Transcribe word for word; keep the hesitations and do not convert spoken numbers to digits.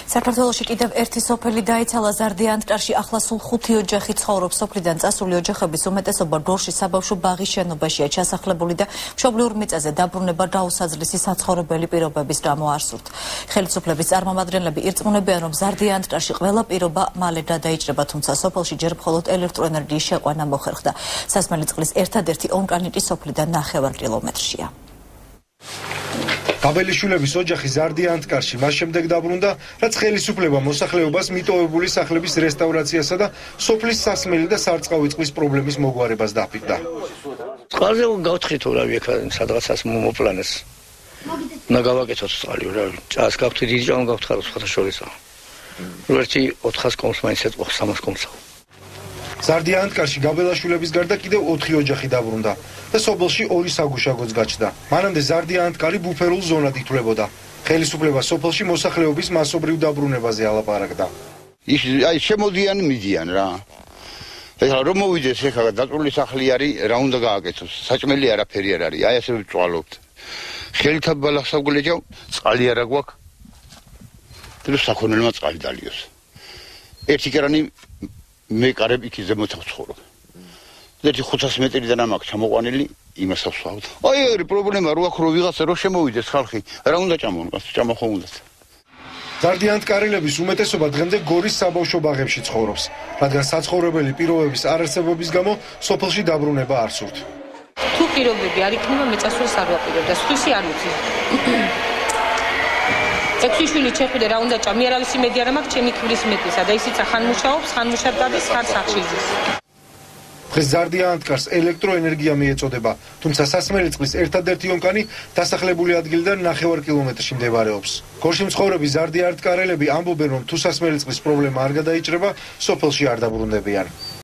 საქართველოში კიდევ ერთი სოფელი დაიცალა ზარდიანტკარში ახლა სულ ხუთი ოჯახი ცხოვრობს. სოფლიდან წასული ოჯახების უმეტესობა გორში საბავშვო ბაღის შენობაშია ჩასახლებული და მშობლიურ მიწაზე დაბრუნება გაუსაძლისი საცხოვრებელი პირობების გამო არ სურთ. ხელისუფლების წარმომადგენლები ირწმუნებიან, რომ ზარდიანტკარში ყველა პირობა მალე გადაიჭრება, თუმცა სოფელში ჯერ მხოლოდ ელექტროენერგიის შეყვანა მოხერხდა. სასმელი წყლის ერთადერთი ონკანი კი სოფლიდან ნახევარ კილომეტრშია. გაბელიშვილების ოჯახი ზარდიანტკარში მას შემდეგ დაბრუნდა, რაც ხელისუფლება მოსახლეობას მიტოვებული სახლების რესტავრაციასა და სოფლის სასმელი და სარწყავი წყლის პრობლემის მოგვარებას დაფიქრდა. წყალზე გავთხრით ურავი ეხლა სადღაცას მომოპლანეს. უნდა გავაკეთოთ წყალი ურავი. ჭას გავთხრი დიდი ჭამ გავთხარო სხვათა შორისაა. ერთი ოთხას კომს მაინც ეტყვა სამას კომსა. ზარდიანტკარში გაბელაშვილების გარდა კიდევ ოთხი ოჯახი დაბრუნდა და სოფელში ორი საგუშაგოც გაჩნდა. მანამდე ზარდიანტკარი ბუფერულ ზონად ითვლებოდა. ხელისუფლება სოფელში მოსახლეობის მასობრივ დაბრუნებაზე ალაპარაკდა. ის აი შემოდიან მიდიან რა. ეხლა რომ მოვიდეს ეხლა დაწული სახლი არის, რა უნდა გააკეთოს? საჭმელი არაფერი არ არის. აი ასე ვწვალობთ. ხელით ბალახსაგულეჯავ წყალი არა გვაქვს. და საქონელმა წყალი დალიოს. ერთი კერანი მე კარებ იქ ზემოთ ვცხოვრობ. ერთი ხუთას მეტრიდან ამ აქ ჩამოყვანილი იმას ავსვავთ. აი ეგრე პრობლემა რო აქ რო ვიღაცა რო შემოვიდეს ხალხი, რა უნდა ჭამონ, ჭამა ხომ უნდათ. ზარდიანტკარელების უმეტესობა დღემდე გორის საბავშვო ბაღებში ცხოვრობს, რადგან საცხოვრებელი პირობების არარსებობის გამო სოფელში დაბრუნება არ სურთ. თუ პირობები არ იქნება, მეწასულს არ ვაპირებ და სხვისი არ ვიცი. ექვსი შვილი შეხვიდე რა უნდა ჭამი, არავის იმედი არ მაქვს ჩემი ქმრის მეტისა და ისიც ახან მუშაობს, ხან მუშავდა და ხარ სახში ზის. დღეს ზარდიანტკარს ელექტროენერგია მიეწოდება, თუმცა სასმელი წყლის ერთადერთი ონკანი დასახლებული ადგილიდან ნახევარ კილომეტრში მდებარეობს. გორში მცხოვრები ზარდიანტკარელები ამბობენ, რომ თუ სასმელი წყლის პრობლემა არ გადაიჭრება, სოფელში არ დაბრუნდებიან.